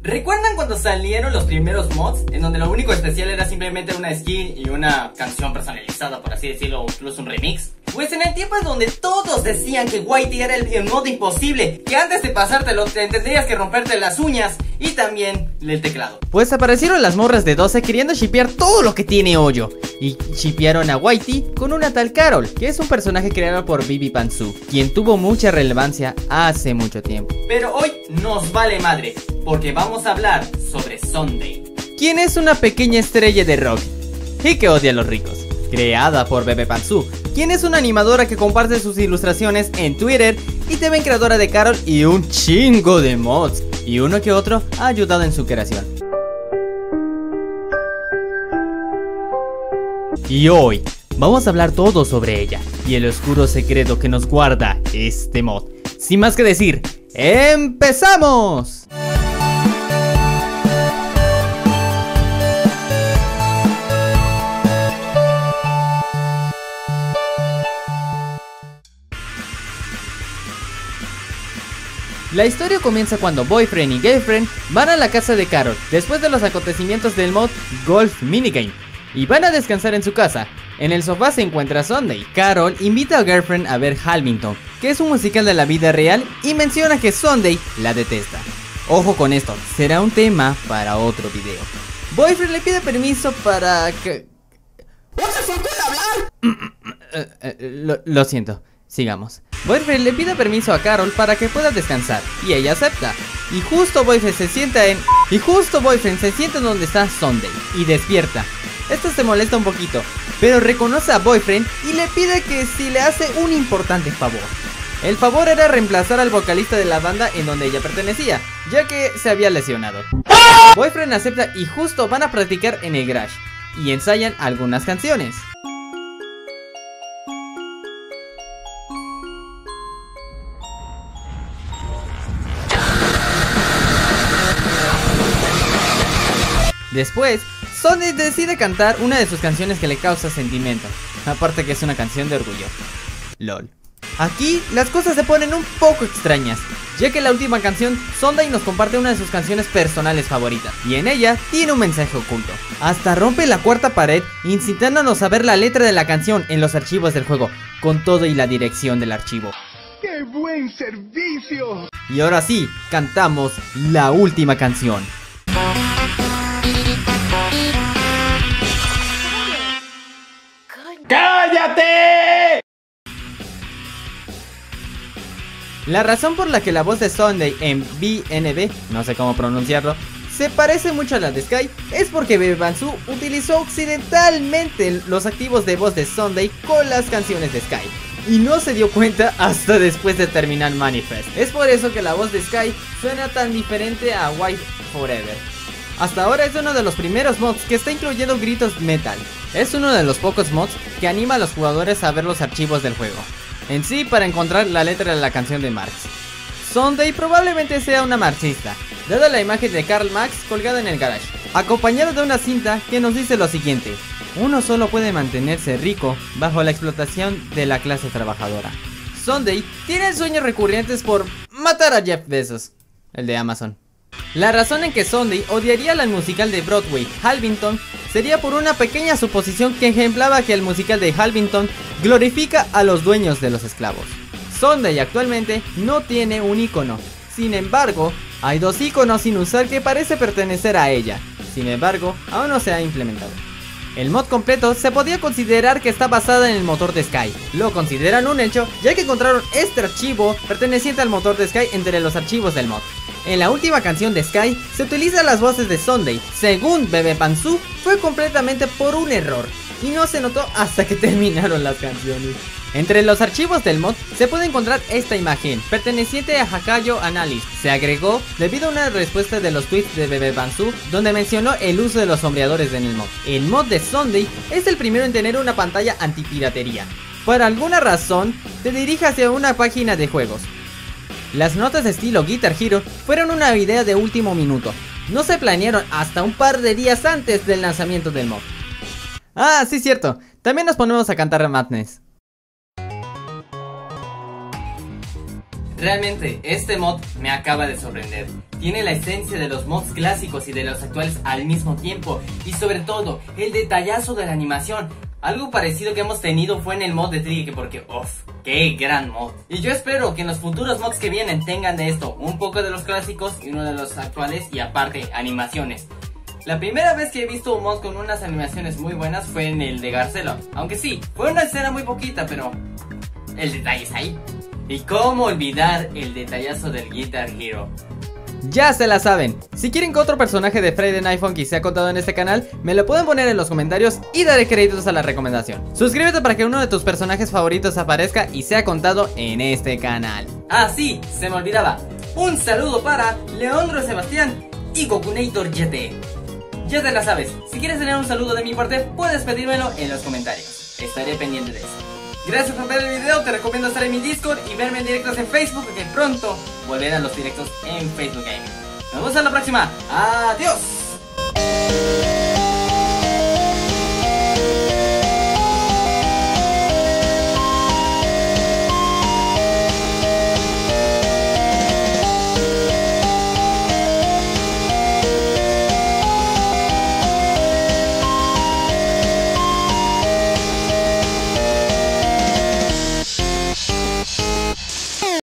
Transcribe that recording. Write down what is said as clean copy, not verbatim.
¿Recuerdan cuando salieron los primeros mods? En donde lo único especial era simplemente una skin y una canción personalizada, por así decirlo, o incluso un remix. Pues en el tiempo en donde todos decían que Whitey era el mod imposible, que antes de pasártelo tendrías que romperte las uñas y también el teclado. Pues aparecieron las morras de 12 queriendo shippear todo lo que tiene hoyo. Y shippearon a Whitey con una tal Carol, que es un personaje creado por Bibi Bansu, quien tuvo mucha relevancia hace mucho tiempo. Pero hoy nos vale madre, porque vamos a hablar sobre Sunday, quien es una pequeña estrella de rock y que odia a los ricos. Creada por Bebe Pansu, quien es una animadora que comparte sus ilustraciones en Twitter y también creadora de Carol y un chingo de mods, y uno que otro ha ayudado en su creación. Y hoy vamos a hablar todo sobre ella y el oscuro secreto que nos guarda este mod. Sin más que decir, ¡empezamos! La historia comienza cuando Boyfriend y Girlfriend van a la casa de Carol después de los acontecimientos del mod Golf Minigame y van a descansar en su casa. En el sofá se encuentra Sunday. Carol invita a Girlfriend a ver Halvington, que es un musical de la vida real, y menciona que Sunday la detesta. Ojo con esto, será un tema para otro video. Boyfriend le pide permiso para que... Lo siento, sigamos. Boyfriend le pide permiso a Carol para que pueda descansar y ella acepta. Y justo Boyfriend se sienta en donde está Sunday y despierta. Esto se molesta un poquito, pero reconoce a Boyfriend y le pide que si le hace un importante favor. El favor era reemplazar al vocalista de la banda en donde ella pertenecía, ya que se había lesionado. Boyfriend acepta y justo van a practicar en el garage y ensayan algunas canciones. Después, Sunday decide cantar una de sus canciones que le causa sentimiento. Aparte que es una canción de orgullo. LOL. Aquí las cosas se ponen un poco extrañas, ya que en la última canción Sunday nos comparte una de sus canciones personales favoritas, y en ella tiene un mensaje oculto. Hasta rompe la cuarta pared, incitándonos a ver la letra de la canción en los archivos del juego, con todo y la dirección del archivo. ¡Qué buen servicio! Y ahora sí, cantamos la última canción. ¡Cállate! La razón por la que la voz de Sunday en BNB, no sé cómo pronunciarlo, se parece mucho a la de Sky es porque Bebe Bansu utilizó occidentalmente los activos de voz de Sunday con las canciones de Sky y no se dio cuenta hasta después de terminar Manifest. Es por eso que la voz de Sky suena tan diferente a White Forever. Hasta ahora es uno de los primeros mods que está incluyendo gritos metal. Es uno de los pocos mods que anima a los jugadores a ver los archivos del juego en sí para encontrar la letra de la canción de Marx. Sunday probablemente sea una marxista, dada la imagen de Karl Marx colgada en el garage, acompañada de una cinta que nos dice lo siguiente: uno solo puede mantenerse rico bajo la explotación de la clase trabajadora. Sunday tiene sueños recurrentes por matar a Jeff Bezos, el de Amazon. La razón en que Sunday odiaría la musical de Broadway Halvington sería por una pequeña suposición que ejemplaba que el musical de Halvington glorifica a los dueños de los esclavos. Sunday actualmente no tiene un icono, sin embargo, hay dos iconos sin usar que parece pertenecer a ella, sin embargo, aún no se ha implementado. El mod completo se podía considerar que está basada en el motor de Sky. Lo consideran un hecho ya que encontraron este archivo perteneciente al motor de Sky entre los archivos del mod. En la última canción de Sky se utilizan las voces de Sunday. Según Bebe Pansu, fue completamente por un error y no se notó hasta que terminaron las canciones. Entre los archivos del mod se puede encontrar esta imagen perteneciente a Hakayo Analyst. Se agregó debido a una respuesta de los tweets de Bebe Pansu donde mencionó el uso de los sombreadores en el mod. El mod de Sunday es el primero en tener una pantalla antipiratería. Por alguna razón te dirige hacia una página de juegos. Las notas de estilo Guitar Hero fueron una idea de último minuto. No se planearon hasta un par de días antes del lanzamiento del mod. Ah, sí, cierto. También nos ponemos a cantar Madness. Realmente, este mod me acaba de sorprender. Tiene la esencia de los mods clásicos y de los actuales al mismo tiempo. Y sobre todo, el detallazo de la animación. Algo parecido que hemos tenido fue en el mod de Trigger, porque uff, qué gran mod. Y yo espero que en los futuros mods que vienen tengan de esto, un poco de los clásicos y uno de los actuales, y aparte, animaciones. La primera vez que he visto un mod con unas animaciones muy buenas fue en el de Garcelot. Aunque sí, fue una escena muy poquita, pero el detalle es ahí. Y cómo olvidar el detallazo del Guitar Hero. Ya se la saben, si quieren que otro personaje de Friday Night Funky sea contado en este canal, me lo pueden poner en los comentarios y daré créditos a la recomendación. Suscríbete para que uno de tus personajes favoritos aparezca y sea contado en este canal. Ah sí, se me olvidaba. Un saludo para Leandro Sebastián y Gokunator GT. Ya te la sabes, si quieres tener un saludo de mi parte, puedes pedírmelo en los comentarios. Estaré pendiente de eso. Gracias por ver el video, te recomiendo estar en mi Discord y verme en directos en Facebook, porque pronto volverán los directos en Facebook Gaming. Nos vemos en la próxima. ¡Adiós!